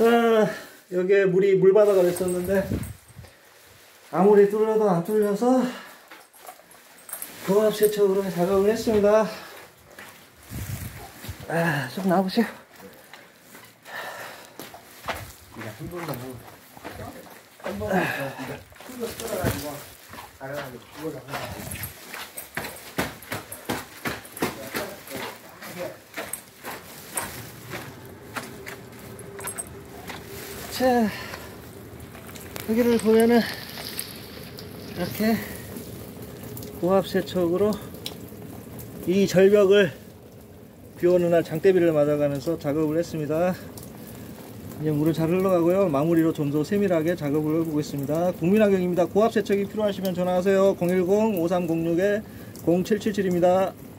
자, 여기에 물바다가 있었는데 아무리 뚫려도 안 뚫려서 고압 세척으로 작업을 했습니다. 좀 나와보세요. 자, 여기를 보면은 이렇게 고압 세척으로 이 절벽을 비 오는 날 장대비를 맞아가면서 작업을 했습니다. 이제 물은 잘 흘러가고요. 마무리로 좀 더 세밀하게 작업을 해보겠습니다. 국민환경입니다. 고압 세척이 필요하시면 전화하세요. 010-5306-0777입니다.